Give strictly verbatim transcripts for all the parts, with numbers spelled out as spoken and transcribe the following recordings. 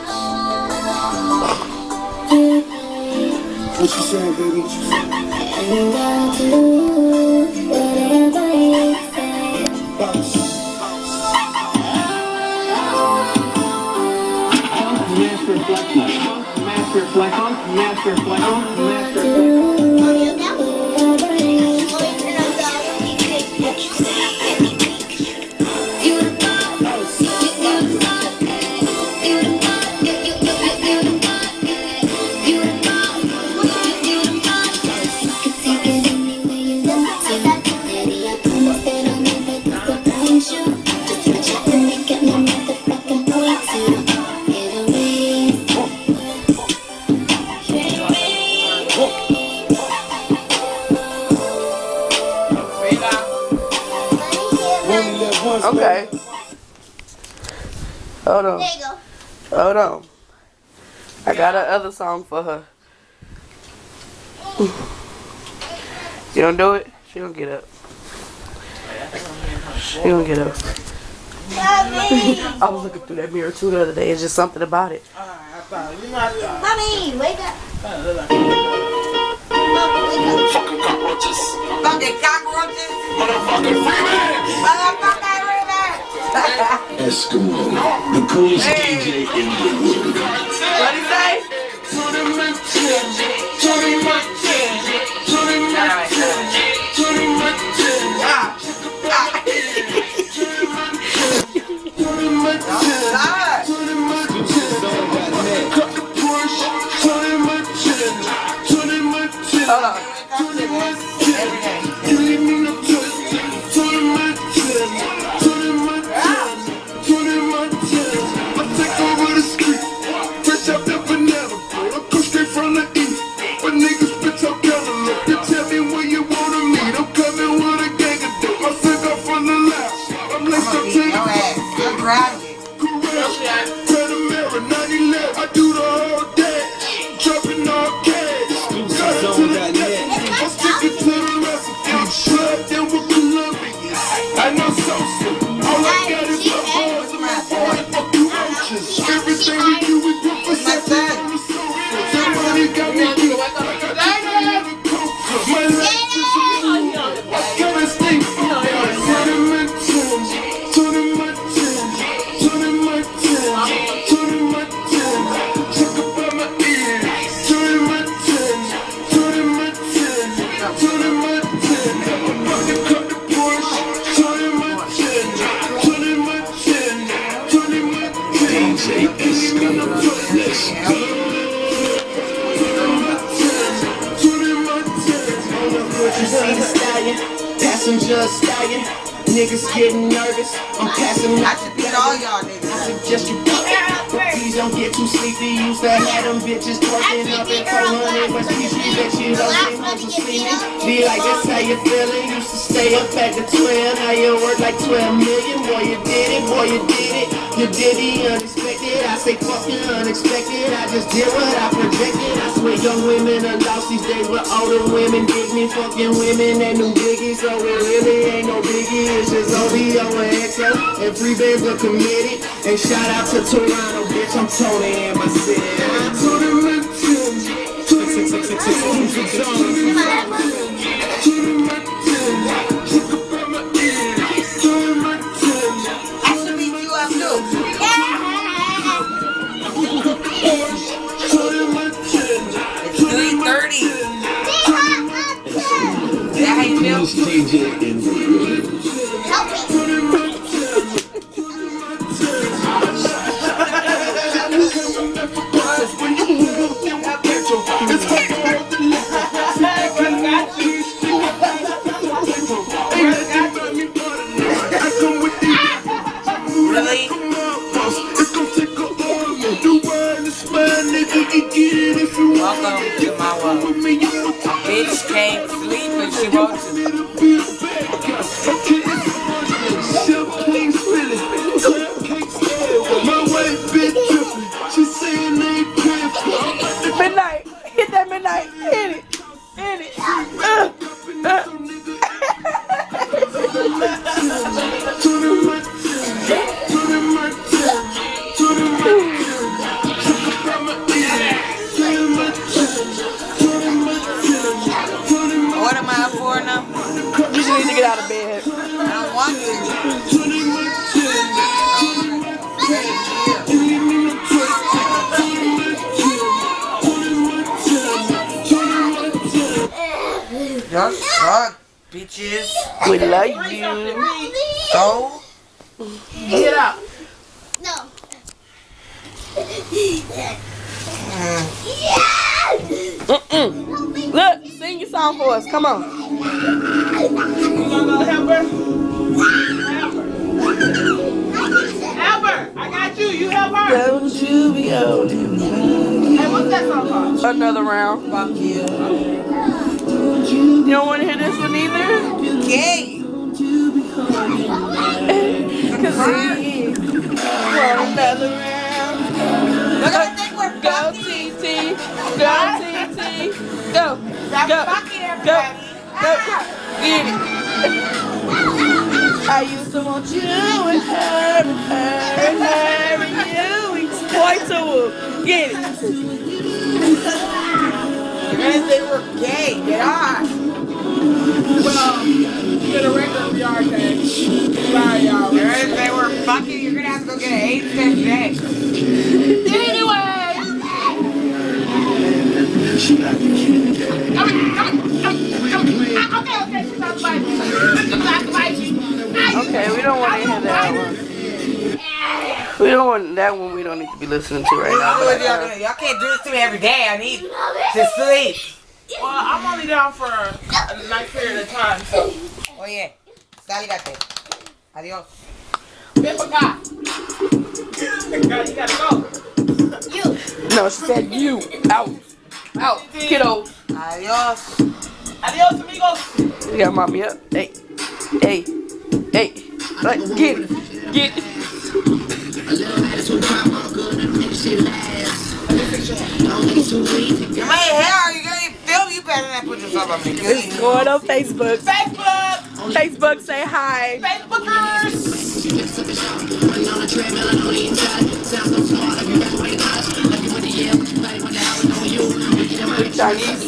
What you saying, baby? What you saying? And I'll do whatever you say. Bounce. Master flex on, master flex on, master flex on, master flex on. Okay. Hold on. There you go. Hold on. I got another song for her. You don't do it? She don't get up. She don't get up. I was looking through that mirror too the other day. It's just something about it. Mommy, wake up. Fucking cockroaches. Fucking cockroaches. Motherfucking Freeman. Motherfucking Freeman. Eskimo, the coolest D J in the world. What'd he say? Tony Martin, Tony Martin, Tony Martin, Tony Martin. Ah. Ah. Tony Martin, Tony Martin. Cut the Porsche, Tony Martin, Tony Martin. Hold on. Tony Martin, you leave me no choice. Tony Martin, Tony Martin, Tony Martin. I take over the street, fresh out the banana boat. I come straight from the east, but niggas bitch I'm cantaloupe. You tell me where you wanna meet, I'm coming with a gang of dope. I took off from the left, I'm laced up to the Your ass. I'm grounded. Panamera, nine eleven, I do the whole dash, dropping all cash, got it to the net, I'm sticking to the recipe, plugged in with Colombia, I know Sosa, all I got is my boys and my boys, fuck you roaches, everything we do we do for sex, somebody got me good, I got to the coca, my life is a fool, I gotta stay focused, Tony Martin, Tony Martin, Tony Martin, Tony Martin, check up on my ear, Tony Martin, Tony Martin, Tony Martin, I'm about to cut the Porsche, Tony Martin, Tony Martin, Tony Martin, D J Eskimo, let's go. Tony Martin, Tony Martin. What you see the stallion, passenger stallion, niggas getting nervous, I'm passing I out. should beat all y'all niggas. I suggest you duck it, but please don't get too sleepy. Used to have them bitches twerking up at four hundred, but these you bet you don't think hoes will see me. Be like, that's how you feeling. Used to stay up at the twelve, now you work like twelve million. Boy, you did it, boy, you did it. You did the unexpected, I say fucking unexpected. I just did what I projected. I swear young women are lost these days, but older women dig me. Fucking women and them biggies, so it really ain't no biggie. It's just O V O and X O, and free bands are committed. And shout out to Toronto, bitch, I'm Tony in my city. Tony Martin, Tony Martin, Tony Martin, Tony Martin, check up on my ear, Tony Martin. I should beat you up too. Tony Martin, It's three thirty. Is that how you feel? D J in the world. Tony Martin, Tony Martin. When you move up in my ghetto, it's hard to hold the left. I come with these. Really? It's gonna take a all you do wireless, my nigga. You get it if you want. Welcome to my world. With me, you know. Bitch can't sleep when she wants to. Champagne spilling, cupcakes everywhere. My wife been tripping, she saying they ain't paying for it. Midnight. Hit that midnight. Hit it. Hit it. Uh, uh. Tony Martin, Tony Martin, Tony Martin. Y'all suck, bitches. We love Read something. you. Read. So, Get up. No. Mm-mm. Look, sing your song for us. Come on. You gonna go help her? Help her. Help her. I got you. You help her. Don't you be old. Hey, what's that song called? Another round. fuck you. You don't want to hear this one either? Gay. Cause we want another round. Look at the thing we're Go fucking. T T. Go T T. Go. Stop Go. fucking Go. everybody. Go. Get it. I used to want you and her and her and her and you. Point to him. Get it. You're gonna say we're gay. Get off. Well, get a record of your day. Sorry, y'all. You're gonna say we're fucking. You're gonna have to go get an eight cent day. Anyway. Okay, okay, she's not biting. She's not biting. Okay, we don't want to hear that one. We don't want that one. We don't need to be listening to right now. What y'all doing? Y'all can't do this to me every day. I need to sleep. Well, I'm only down for a nice period of time, so. Oh yeah. Sálgate. Adios. Pippa got. You gotta go. No, she said you. Out. Out. Kiddo. Adios. Adios, amigos. You got mommy up. Hey. Hey. Hey. Like, get it. Get it. My hair, you gonna film? You better not put yourself on me. It's going on Facebook. Facebook. Facebook, say hi. Facebookers. Chinese.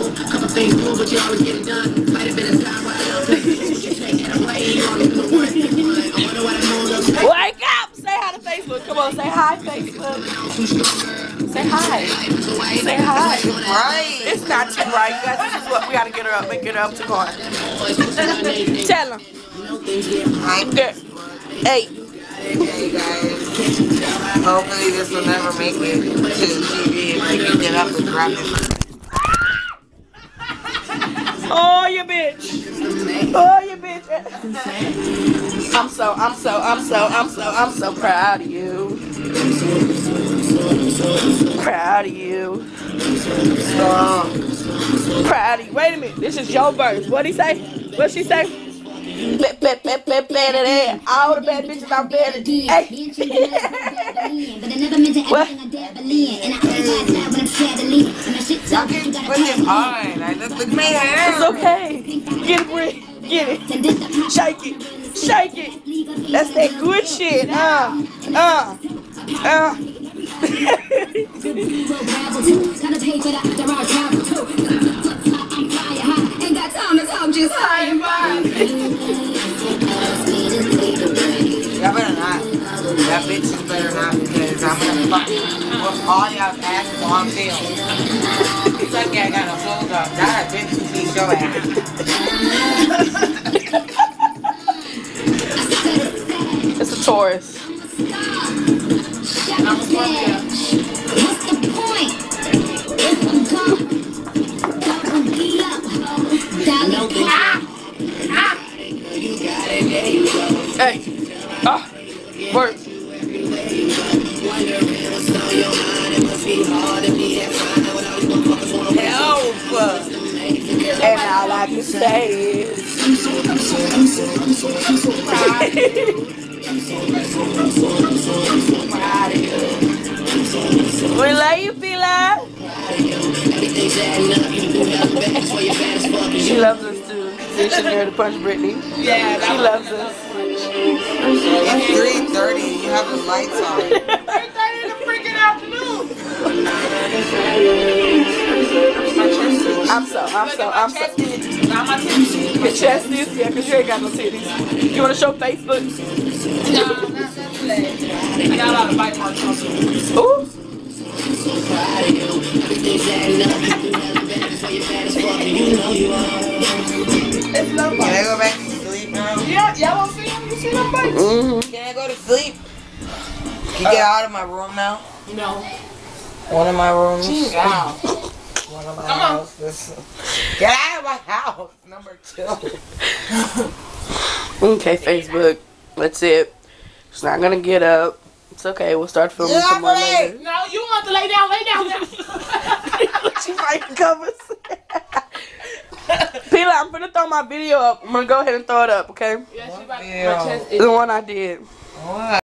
Wake up! Say hi to Facebook. Come on, say hi, Facebook. Say hi. Say hi. Right. It's not too right. You guys, this is what we gotta get her up and get her up to car. Tell him. I'm Good. Hey. Hey guys. Hopefully this will never make it to T V if I can get up and grab it. Oh, you bitch. Oh, you bitch. I'm so, I'm so, I'm so, I'm so, I'm so proud of you. Proud of you. Stop. Proud of you. Wait a minute. This is your verse. What'd he say? What'd she say? Play, play, play, play, play that ass. All the bad bitches out there. Hey. What? Y'all can put this on. Like, look, look at my hair. It's okay. Get it, Brit. Get it. Shake it. Shake it. That's that good shit. Uh. Uh. Uh. Y'all better not. That bitches better not because I'm gonna fuck with all y'all's asses on film. It's like I got a hold up. That bitch will beat your ass. It's a Taurus. Hey. Ah. Work. Help! And all I can say is we love you, Fila. She loves us too. She's here to punch Brittany. Yeah, She loves us. It's three thirty. You have the lights on. three thirty in the freaking afternoon. I'm so, I'm so, I'm so. Not my titties. Your chest is, yeah, because you ain't got no titties. You want to show Facebook? Nah, not that today. I got a lot of bite marks on me. Ooh. Everything's adding up. You do have the best, so you're bad as fuck. You know you are. It's love Can I bite. go back to sleep now? Yeah, y'all won't see him. You see love bite? Mm-hmm. Can I go to sleep? Can you get out of my room now? No. One of my rooms. Get out. One of my Come on. houses. Get out of my house. Number two. Okay, Facebook. That's it. She's not gonna get up. It's okay. We'll start filming Get some up, more Ray. later. No, you want to lay down. Lay down. She's writing covers. Pila, I'm gonna throw my video up. I'm gonna go ahead and throw it up, okay? Yeah, she about Yeah. my chest The one I did. What?